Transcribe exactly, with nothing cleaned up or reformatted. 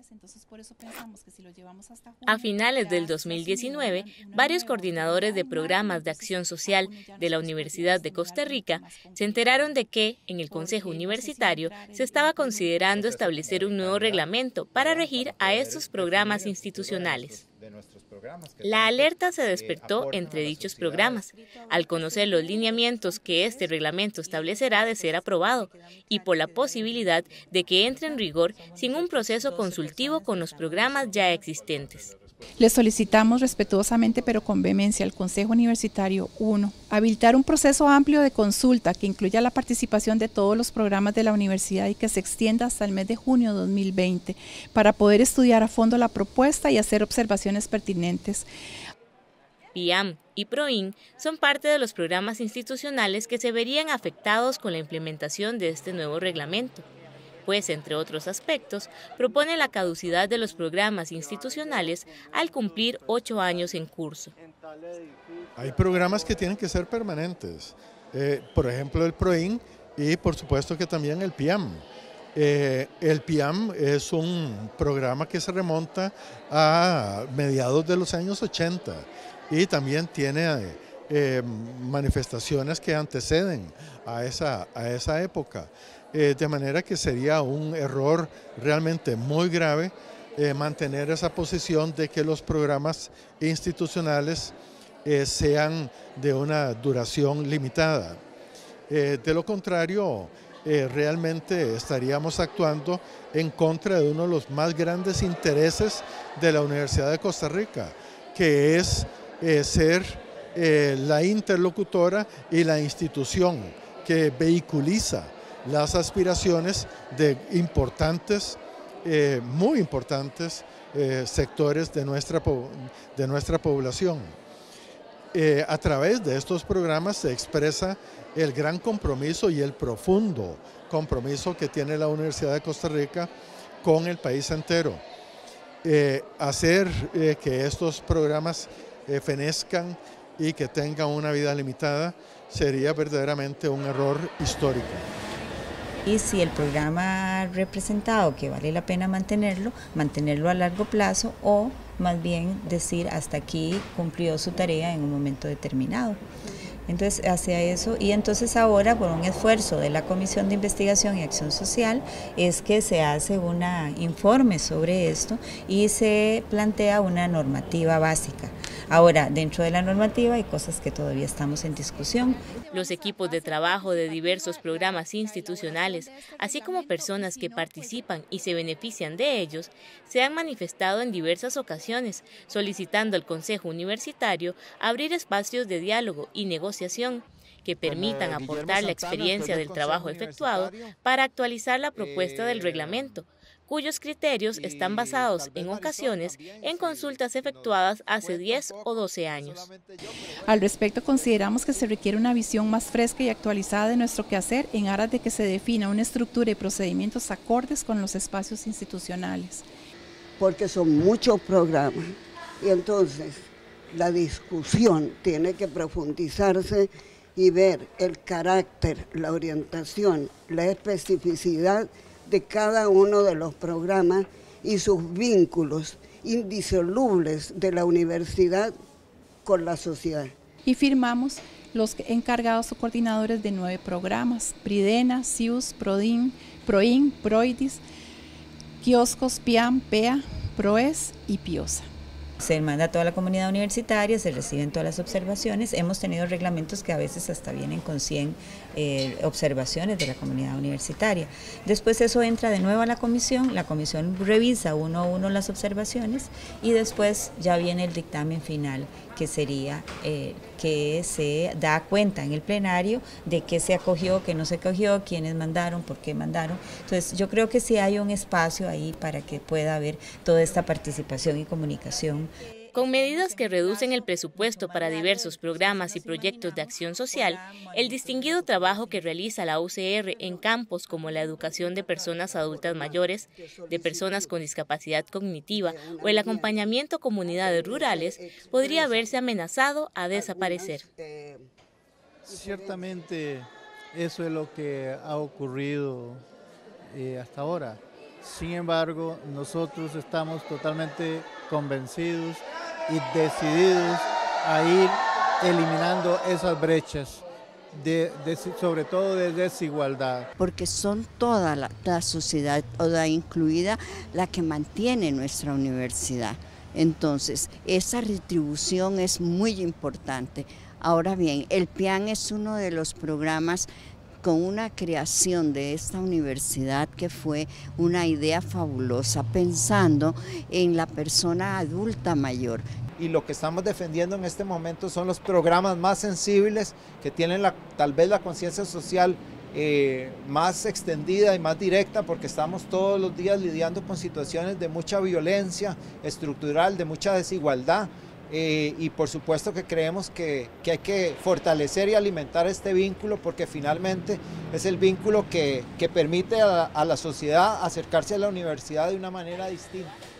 A finales del dos mil diecinueve, varios coordinadores de programas de acción social de la Universidad de Costa Rica se enteraron de que, en el Consejo Universitario, se estaba considerando establecer un nuevo reglamento para regir a estos programas institucionales. La alerta se despertó entre dichos programas, al conocer los lineamientos que este reglamento establecerá de ser aprobado y por la posibilidad de que entre en rigor sin un proceso consultivo con los programas ya existentes. Le solicitamos respetuosamente pero con vehemencia al Consejo Universitario, uno, habilitar un proceso amplio de consulta que incluya la participación de todos los programas de la universidad y que se extienda hasta el mes de junio de dos mil veinte para poder estudiar a fondo la propuesta y hacer observaciones pertinentes. P I A M y PROIN son parte de los programas institucionales que se verían afectados con la implementación de este nuevo reglamento, pues, entre otros aspectos, propone la caducidad de los programas institucionales al cumplir ocho años en curso. Hay programas que tienen que ser permanentes, eh, por ejemplo el PROIN y por supuesto que también el P I A M. Eh, el P I A M es un programa que se remonta a mediados de los años ochenta y también tiene eh, manifestaciones que anteceden a esa, a esa época. Eh, de manera que sería un error realmente muy grave eh, mantener esa posición de que los programas institucionales eh, sean de una duración limitada. Eh, de lo contrario, eh, realmente estaríamos actuando en contra de uno de los más grandes intereses de la Universidad de Costa Rica, que es eh, ser eh, la interlocutora y la institución que vehiculiza las aspiraciones de importantes, eh, muy importantes eh, sectores de nuestra, de nuestra población. Eh, a través de estos programas se expresa el gran compromiso y el profundo compromiso que tiene la Universidad de Costa Rica con el país entero. Eh, hacer eh, que estos programas eh, fenezcan y que tengan una vida limitada sería verdaderamente un error histórico. Y si el programa ha representado que vale la pena mantenerlo, mantenerlo a largo plazo o más bien decir hasta aquí cumplió su tarea en un momento determinado. Entonces, hacia eso, y entonces ahora, por un esfuerzo de la Comisión de Investigación y Acción Social, es que se hace un informe sobre esto y se plantea una normativa básica. Ahora, dentro de la normativa hay cosas que todavía estamos en discusión. Los equipos de trabajo de diversos programas institucionales, así como personas que participan y se benefician de ellos, se han manifestado en diversas ocasiones, solicitando al Consejo Universitario abrir espacios de diálogo y negociación que permitan aportar la experiencia del trabajo efectuado para actualizar la propuesta del reglamento, cuyos criterios están basados en ocasiones en consultas efectuadas hace diez o doce años. Al respecto, consideramos que se requiere una visión más fresca y actualizada de nuestro quehacer en aras de que se defina una estructura y procedimientos acordes con los espacios institucionales. Porque son muchos programas y entonces la discusión tiene que profundizarse y ver el carácter, la orientación, la especificidad de cada uno de los programas y sus vínculos indisolubles de la universidad con la sociedad. Y firmamos los encargados o coordinadores de nueve programas: Pridena, CIUS, PRODIN, PROIN, PROIDIS, Kioscos, P I A M, P E A, PROES y PIOSA. Se manda a toda la comunidad universitaria, se reciben todas las observaciones. Hemos tenido reglamentos que a veces hasta vienen con cien eh, observaciones de la comunidad universitaria. Después eso entra de nuevo a la comisión, la comisión revisa uno a uno las observaciones y después ya viene el dictamen final, que sería eh, que se da cuenta en el plenario de qué se acogió, qué no se acogió, quiénes mandaron, por qué mandaron. Entonces yo creo que sí hay un espacio ahí para que pueda haber toda esta participación y comunicación. Con medidas que reducen el presupuesto para diversos programas y proyectos de acción social, el distinguido trabajo que realiza la U C R en campos como la educación de personas adultas mayores, de personas con discapacidad cognitiva o el acompañamiento a comunidades rurales podría verse amenazado a desaparecer. Ciertamente eso es lo que ha ocurrido eh, hasta ahora. Sin embargo, nosotros estamos totalmente convencidos y decididos a ir eliminando esas brechas, de, de, sobre todo de desigualdad. Porque son toda la, la sociedad, toda incluida, la que mantiene nuestra universidad. Entonces, esa retribución es muy importante. Ahora bien, el PIAN es uno de los programas con una creación de esta universidad que fue una idea fabulosa, pensando en la persona adulta mayor. Y lo que estamos defendiendo en este momento son los programas más sensibles, que tienen la, tal vez la conciencia social eh, más extendida y más directa, porque estamos todos los días lidiando con situaciones de mucha violencia estructural, de mucha desigualdad. Eh, y por supuesto que creemos que, que hay que fortalecer y alimentar este vínculo, porque finalmente es el vínculo que, que permite a, a la sociedad acercarse a la universidad de una manera distinta.